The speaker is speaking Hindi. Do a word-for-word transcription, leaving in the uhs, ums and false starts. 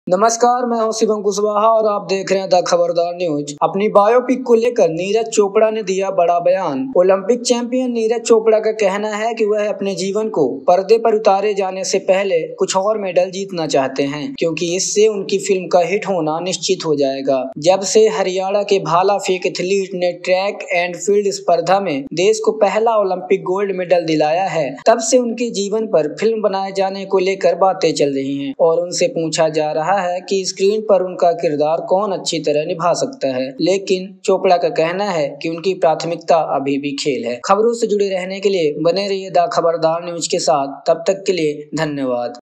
नमस्कार, मैं हूं शिवम कुशवाहा और आप देख रहे हैं द खबरदार न्यूज। अपनी बायोपिक को लेकर नीरज चोपड़ा ने दिया बड़ा बयान। ओलंपिक चैंपियन नीरज चोपड़ा का कहना है कि वह अपने जीवन को पर्दे पर उतारे जाने से पहले कुछ और मेडल जीतना चाहते हैं, क्योंकि इससे उनकी फिल्म का हिट होना निश्चित हो जाएगा। जब से हरियाणा के भाला फेंक एथलीट ने ट्रैक एंड फील्ड स्पर्धा में देश को पहला ओलंपिक गोल्ड मेडल दिलाया है, तब से उनके जीवन पर फिल्म बनाए जाने को लेकर बातें चल रही हैं और उनसे पूछा जा रहा है कि स्क्रीन पर उनका किरदार कौन अच्छी तरह निभा सकता है। लेकिन चोपड़ा का कहना है कि उनकी प्राथमिकता अभी भी खेल है। खबरों से जुड़े रहने के लिए बने रहिए द खबरदार न्यूज के साथ। तब तक के लिए धन्यवाद।